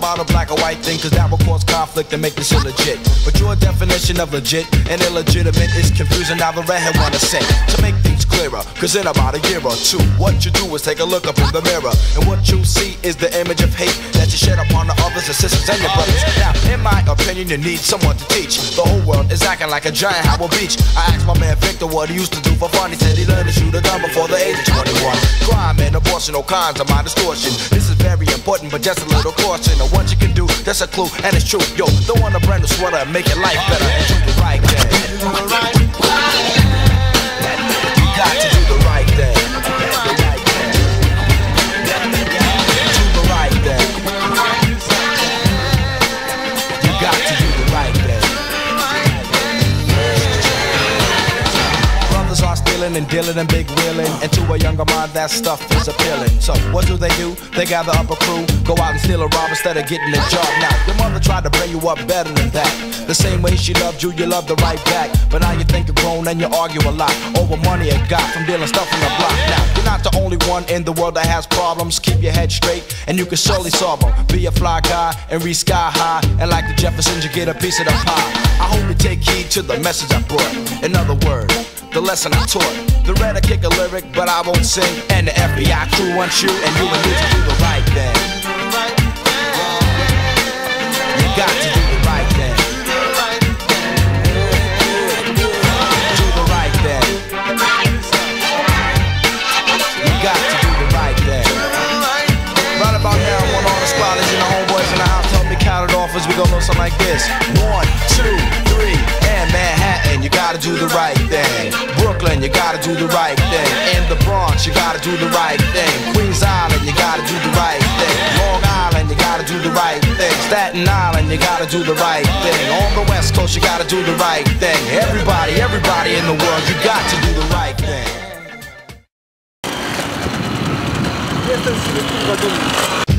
about a black or white thing, cause that will cause conflict and make this illegit. But your definition of legit and illegitimate is confusing. Now the redhead wanna say, to make things clearer, cause in about a year or two, what you do is take a look up in the mirror, and what you see is the image of hate that you shed upon the others, the sisters, and your brothers. Now, in my opinion, you need someone to teach. The whole world is acting like a giant Howard Beach. I asked my man Victor what he used to do for fun. He said he learned to shoot a gun before the age of 21. Crime and abortion, all kinds of my distortion. This is very important, but just a little caution of what you can do. That's a clue, and it's true. Yo, don't want a brand new sweater and make your life better and do the right thing. You got to do the right thing. Do the right thing. You got to do the right thing. Brothers are stealing and dealing and big wheeling, and to a younger mind that stuff is appealing. So what do? They gather up a crew, go out and steal a rob instead of getting a job. Now your mother tried to bring you up better than that. The same way she loved you, you loved her right back. But now you think you're grown and you argue a lot over money you got from dealing stuff from the block. Now you're not the only one in the world that has problems. Keep your head straight and you can surely solve them. Be a fly guy and reach sky high, and like the Jeffersons you get a piece of the pie. I hope you take heed to the message I brought. In other words, the lesson I taught. The red I kick a lyric, but I won't sing. And the FBI crew wants you, and you need to do the right thing. You got to do the right thing. Do the right thing. You got to do the right thing. Right about now, I want all the squatters and the homeboys in the house to help me count it off as we go know something like this. 1, 2, 3, and Manhattan, you gotta do the right thing. Brooklyn, you gotta do the right thing. In the Bronx, you gotta do the right thing. Queens Island, you gotta do the right thing. Long Island, you gotta do the right thing. Staten Island, you gotta do the right thing. On the West Coast, you gotta do the right thing. Everybody in the world, you got to do the right thing.